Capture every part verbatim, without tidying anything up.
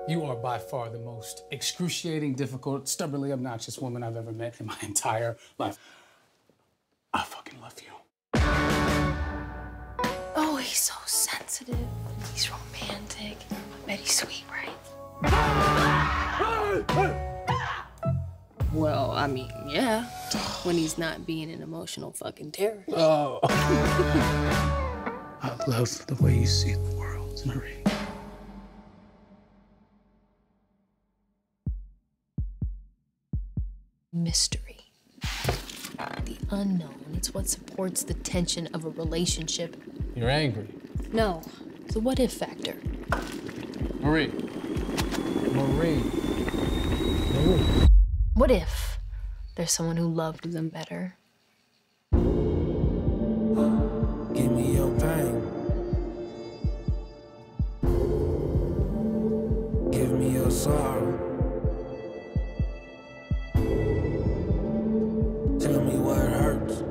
You are by far the most excruciating, difficult, stubbornly obnoxious woman I've ever met in my entire life. I fucking love you. Oh, he's so sensitive. He's romantic. I bet he's sweet, right? Well, I mean, yeah. When he's not being an emotional fucking terrorist. Oh. I love the way you see the world, Marie. Mystery. The unknown. It's what supports the tension of a relationship. You're angry. No. The what if factor. Marie. Marie. Marie. What if there's someone who loved them better? Give me your pain. Give me your sorrow. Tell me what hurts.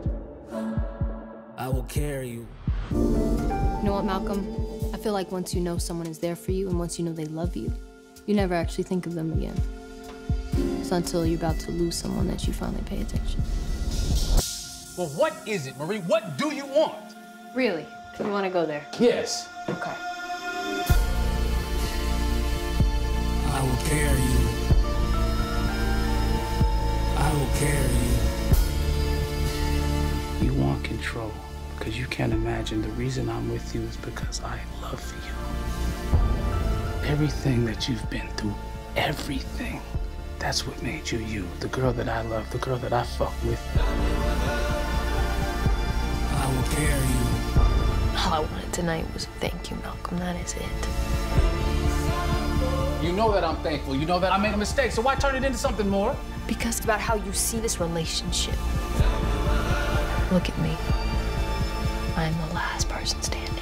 I will carry you. You know what, Malcolm? I feel like once you know someone is there for you and once you know they love you, you never actually think of them again. It's until you're about to lose someone that you finally pay attention. Well, what is it, Marie? What do you want? Really? You want to go there? Yes. Okay. I will carry you. I will carry you. You want control because you can't imagine the reason I'm with you is because I love you. Everything that you've been through, everything, that's what made you you. The girl that I love, the girl that I fuck with. I will carry you. All I wanted tonight was thank you, Malcolm. That is it. You know that I'm thankful. You know that I made a mistake, so why turn it into something more? Because it's about how you see this relationship. Look at me. I'm the last person standing.